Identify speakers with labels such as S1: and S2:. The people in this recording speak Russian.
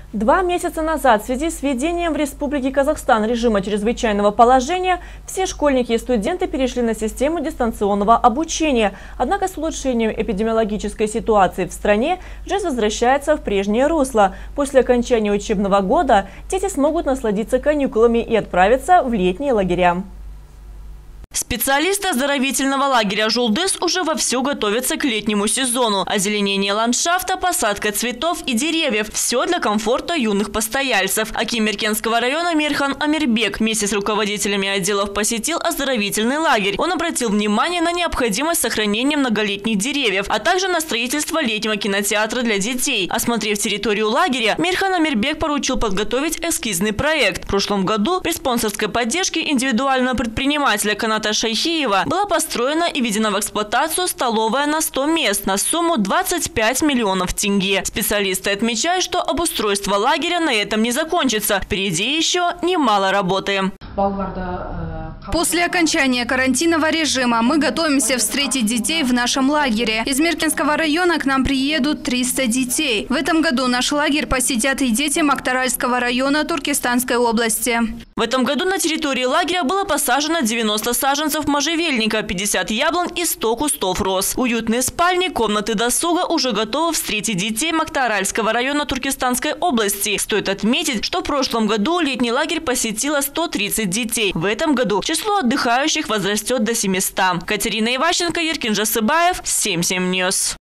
S1: 2 месяца назад в связи с введением в Республике Казахстан режима чрезвычайного положения все школьники и студенты перешли на систему дистанционного обучения. Однако с улучшением эпидемиологической ситуации в стране жизнь возвращается в прежнее русло. После окончания учебного года дети смогут насладиться каникулами и отправиться в летние лагеря.
S2: Специалисты оздоровительного лагеря «Жулдыз» уже вовсю готовятся к летнему сезону. Озеленение ландшафта, посадка цветов и деревьев – все для комфорта юных постояльцев. Аким Меркенского района Мирхан Амирбек вместе с руководителями отделов посетил оздоровительный лагерь. Он обратил внимание на необходимость сохранения многолетних деревьев, а также на строительство летнего кинотеатра для детей. Осмотрев территорию лагеря, Мирхан Амирбек поручил подготовить эскизный проект. В прошлом году при спонсорской поддержке индивидуального предпринимателя Каната Шайхиева была построена и введена в эксплуатацию столовая на 100 мест на сумму 25 миллионов тенге. Специалисты отмечают, что обустройство лагеря на этом не закончится. Впереди еще немало работы.
S3: После окончания карантинного режима мы готовимся встретить детей в нашем лагере. Из Меркенского района к нам приедут 300 детей. В этом году наш лагерь посетят и дети Мактаральского района Туркестанской области.
S2: В этом году на территории лагеря было посажено 90 саженцев можжевельника, 50 яблонь и 100 кустов роз. Уютные спальни, комнаты досуга уже готовы встретить детей Мактаральского района Туркестанской области. Стоит отметить, что в прошлом году летний лагерь посетило 130 детей. В этом году число отдыхающих возрастет до 700. Катерина Иващенко, Еркин Жасыбаев, 7/7 News.